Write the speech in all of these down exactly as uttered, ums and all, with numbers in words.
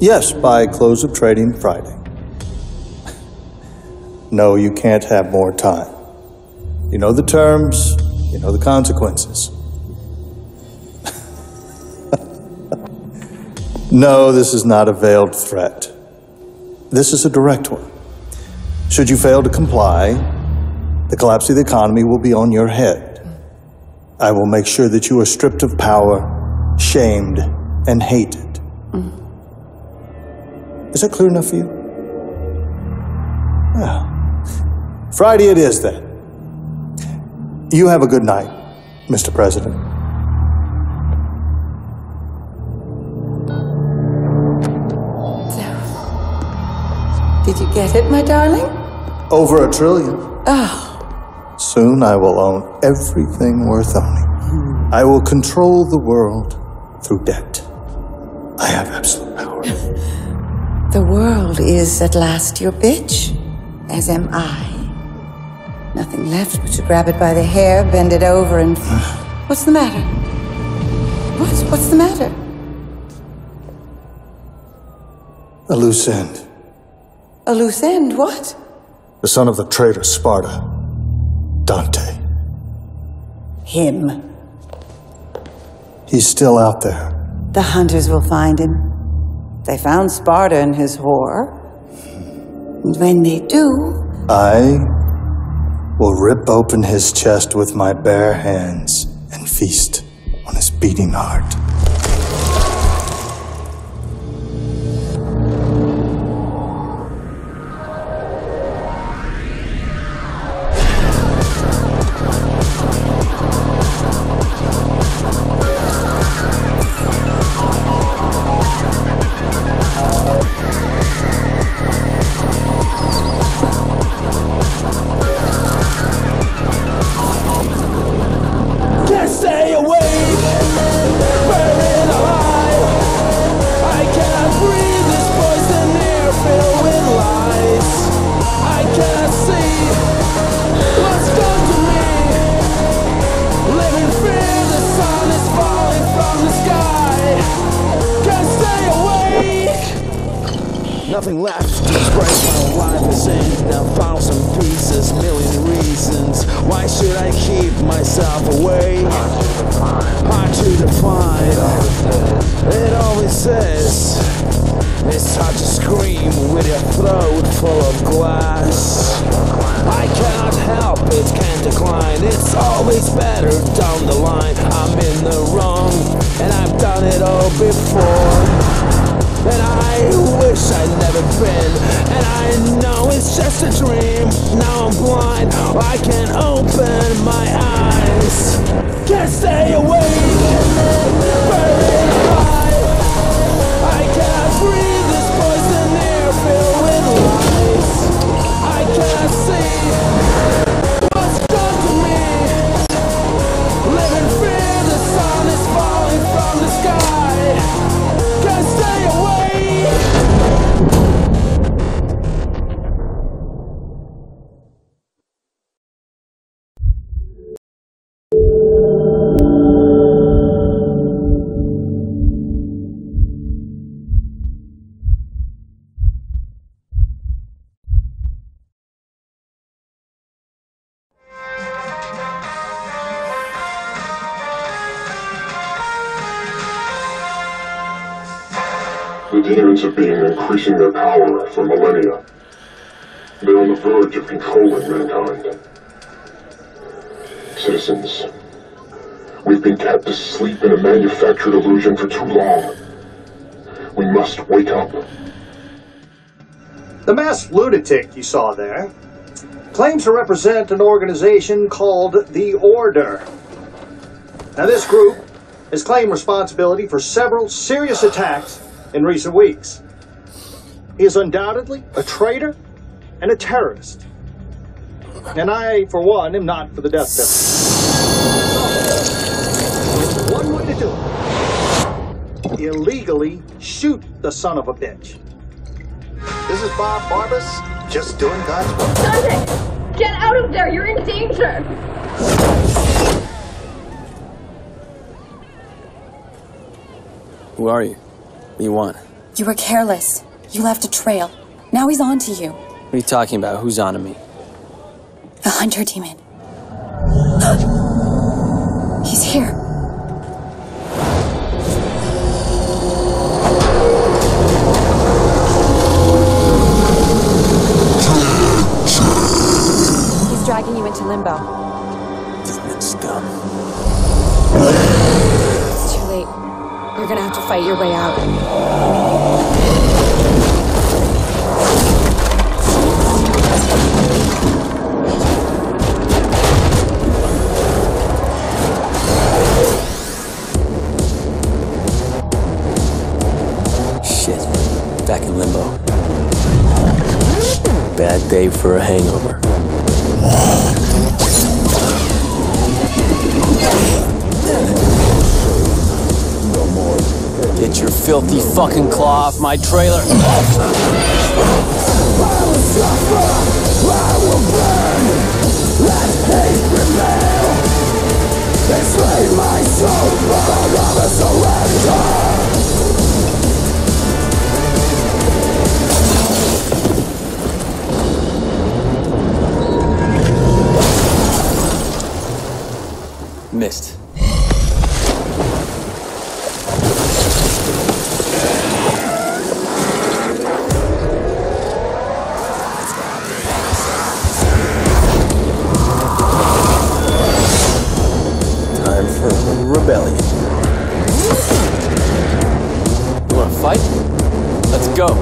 Yes, by close of trading Friday. No, you can't have more time. You know the terms, you know the consequences. No, this is not a veiled threat. This is a direct one. Should you fail to comply, the collapse of the economy will be on your head. I will make sure that you are stripped of power, shamed, and hated. Mm. Is that clear enough for you? Well, Friday it is then. You have a good night, Mister President. Did you get it, my darling? Over a trillion. Oh. Soon I will own everything worth owning. Hmm. I will control the world through debt. I have absolute power. The world is at last your bitch, as am I. Nothing left but to grab it by the hair, bend it over, and... What's the matter? What? What's the matter? A loose end. A loose end? What? The son of the traitor Sparta, Dante. Him. He's still out there. The hunters will find him. They found Sparta and his whore. And when they do... I will rip open his chest with my bare hands and feast on his beating heart. Nothing left to break my life is in. Now found some pieces, million reasons. Why should I keep myself away? Hard to define. It always says it's hard to scream with your throat full of glass. I cannot help it, can't decline. It's always better down the line. I'm in the wrong, and I've done it all before. And I wish I'd never been. And I know it's just a dream. Now I'm blind, I can't open my eyes. Can't stay awake, burning alive. I cannot breathe this poison air filled with lies. I cannot see what's done to me. Live in fear, the sun is falling from the sky. Can't stay away. The demons of being increasing their power for millennia. They're on the verge of controlling mankind. Citizens, we've been kept asleep in a manufactured illusion for too long. We must wake up. The masked lunatic you saw there claims to represent an organization called the Order. Now, this group has claimed responsibility for several serious attacks in recent weeks. He is undoubtedly a traitor and a terrorist. And I, for one, am not for the death penalty. One way to do it. Illegally shoot the son of a bitch. This is Bob Barbas, just doing God's work. Dante! Get out of there! You're in danger! Who are you? What do you want? You were careless. You left a trail. Now he's on to you. What are you talking about? Who's on to me? The hunter demon. He's here. He's dragging you into limbo. Demon scum. It's too late. You're gonna have to fight your way out. Back in limbo. Bad day for a hangover. Get your filthy fucking claw off my trailer. I will suffer, I will burn. Let hate prevail. Enslave my soul, but I'll rather surrender. Missed. Time for rebellion. You wanna fight? Let's go.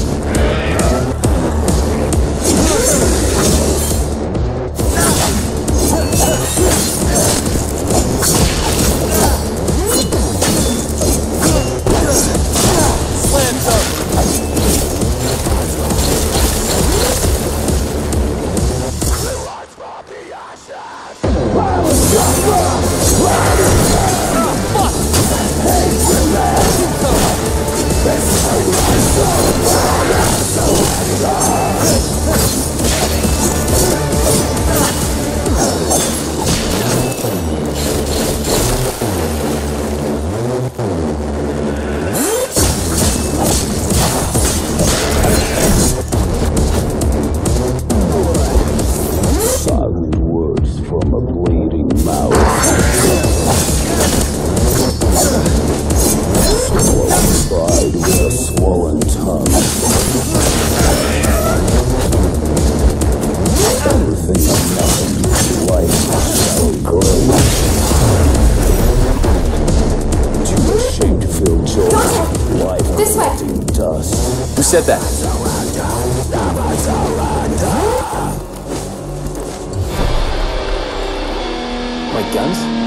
Who said that? My guns?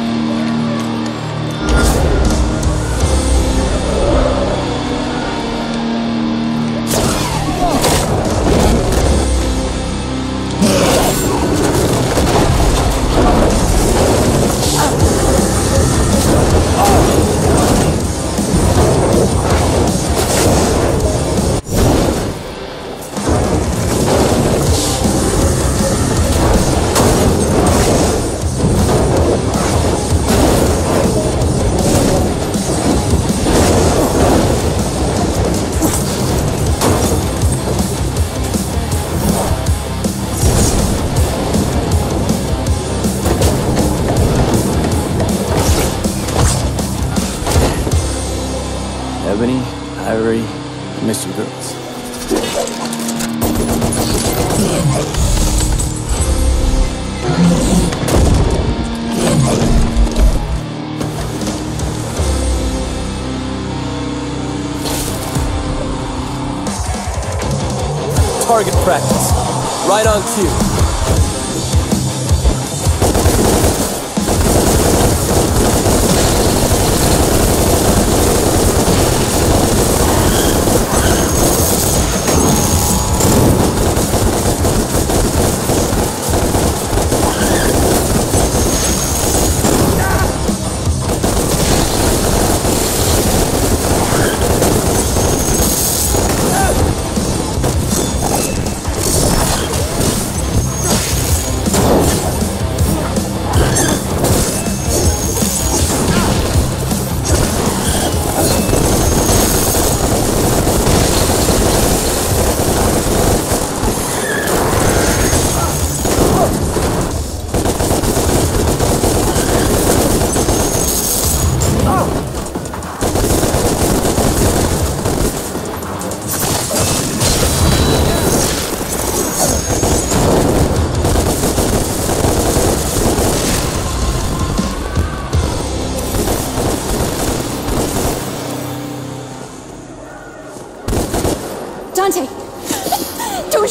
Ebony, Ivory, I miss you girls. Target practice, right on cue.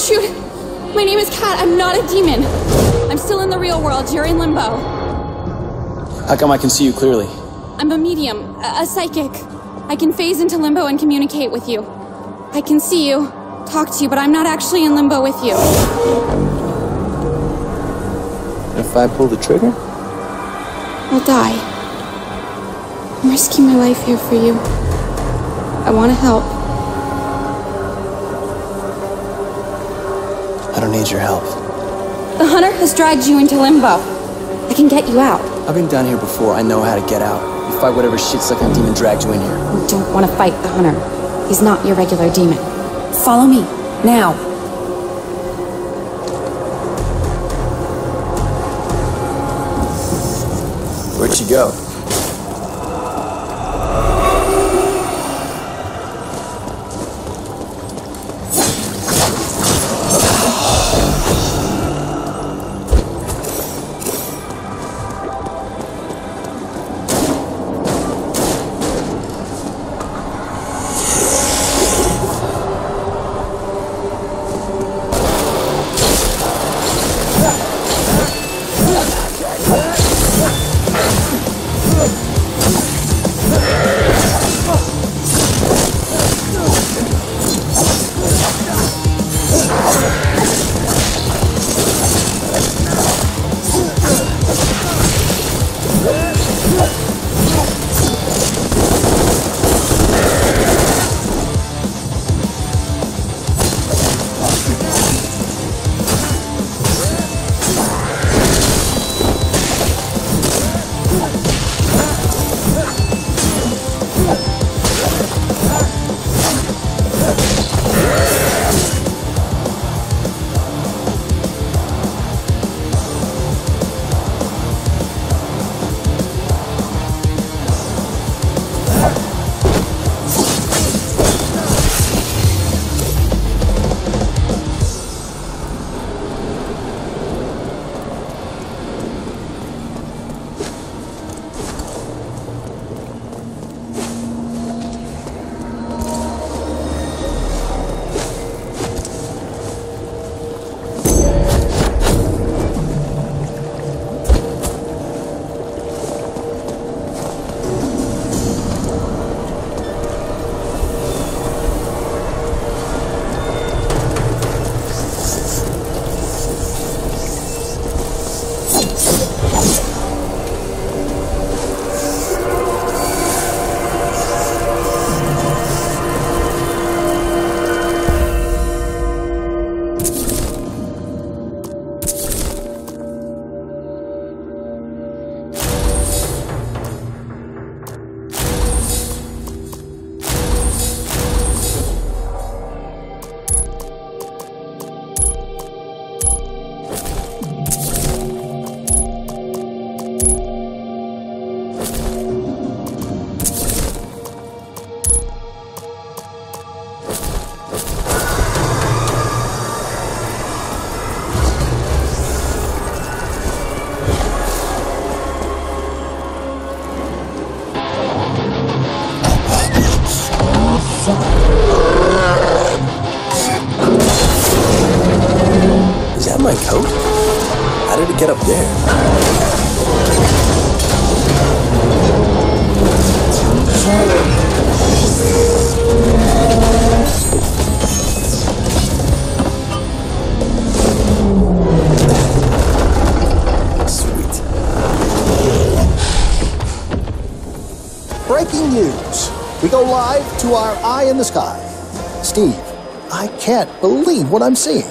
shoot. My name is Kat. I'm not a demon. I'm still in the real world. You're in limbo. How come I can see you clearly? I'm a medium, a, a psychic. I can phase into limbo and communicate with you. I can see you, talk to you, but I'm not actually in limbo with you. If I pull the trigger? I'll die. I'm risking my life here for you. I want to help. I don't need your help. The hunter has dragged you into limbo. I can get you out. I've been down here before. I know how to get out. You fight whatever shit-sucking demon dragged you in here. You don't want to fight the hunter. He's not your regular demon. Follow me, now. Where'd she go? Is that my coat? How did it get up there? Sweet. Breaking news. We go live to our eye in the sky. Steve, I can't believe what I'm seeing.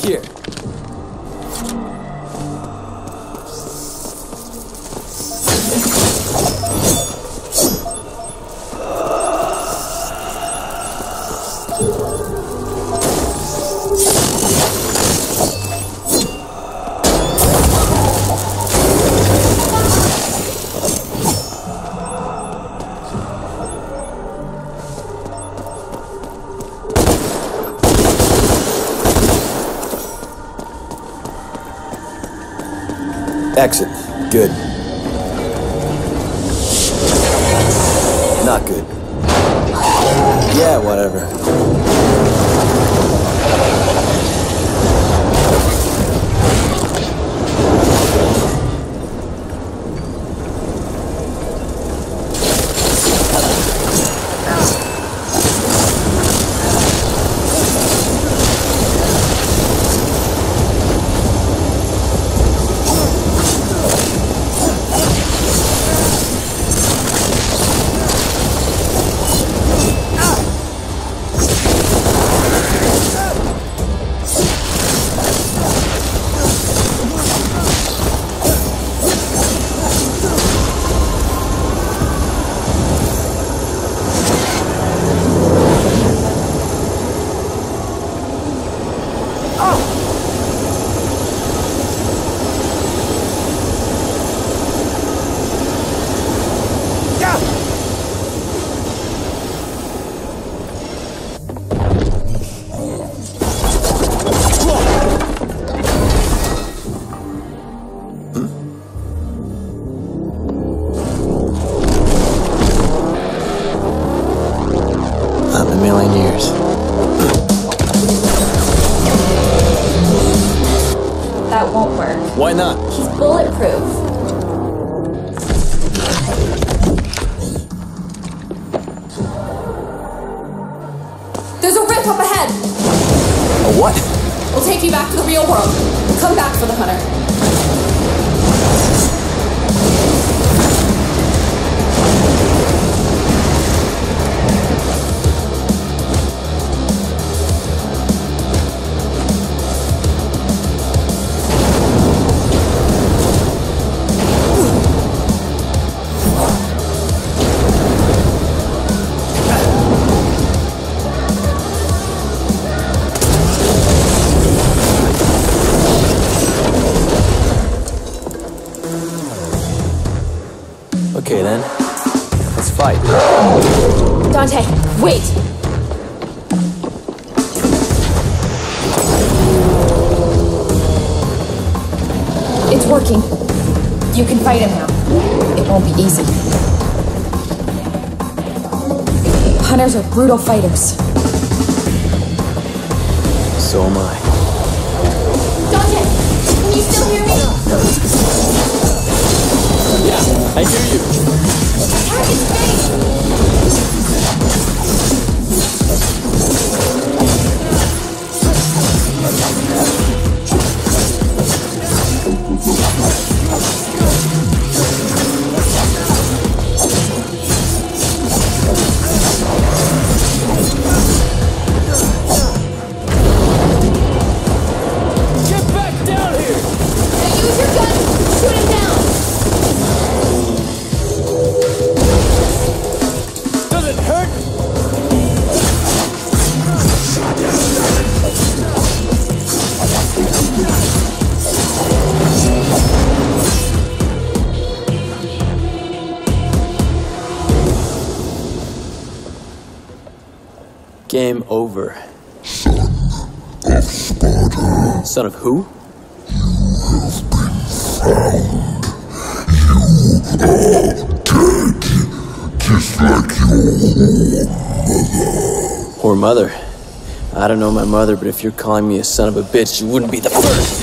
here. Exit. Good. Not good. Yeah, whatever. Why not? He's bulletproof. There's a rip up ahead! A what? We'll take you back to the real world. Come back for the hunter. Okay then, let's fight. Dante, wait! It's working. You can fight him now. It won't be easy. Hunters are brutal fighters. So am I. Dante, can you still hear me? Yeah, I hear you. Attack his face! Get back down here! Now use your gun! Shoot him down! Does it hurt? Game over. Son of Sparta. Son of who? Just like your mother. Poor mother. I don't know my mother, but if you're calling me a son of a bitch, you wouldn't be the first.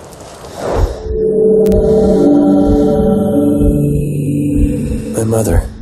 My mother.